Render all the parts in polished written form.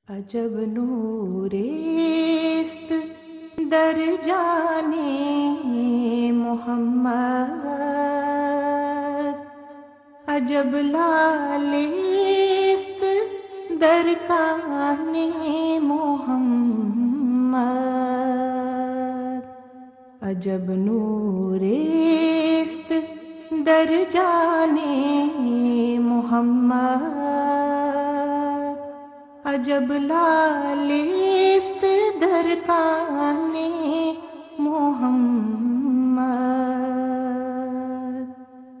عجب نوریست در جان محمد، عجب لالیست در کان محمد، عجب نوریست در جان محمد، عجب لالیست در کان محمد.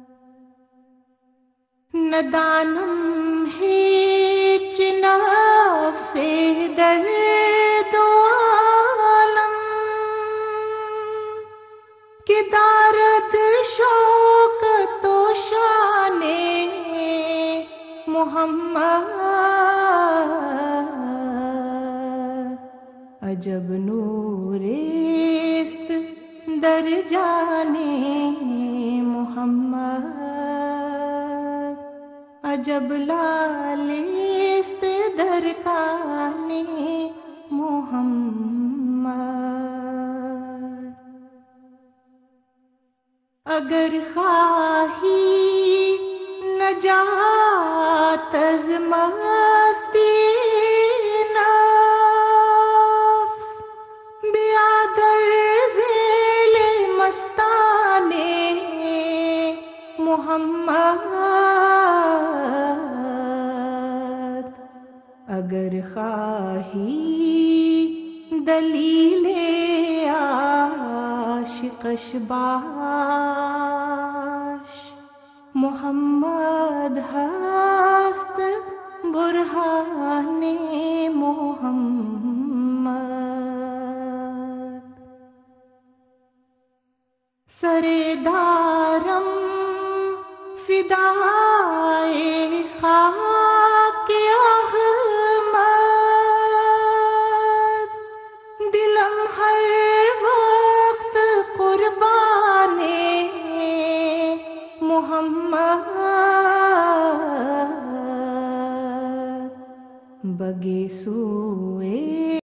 ندانم هیچ نفس درد و عالم که دارد شوکت و شان محمد، عجب نوریست در جان محمد، عجب لالیست در کان محمد. اگر خواہی نجات از مستی نفس، بیا در ذیل مستان محمد. اگر خواہی دلیل عاشقش باش، محمد هست برهان محمد. سر دارم فدای خاک احمد، دلم ہر وقت قربان محمد. بگے سو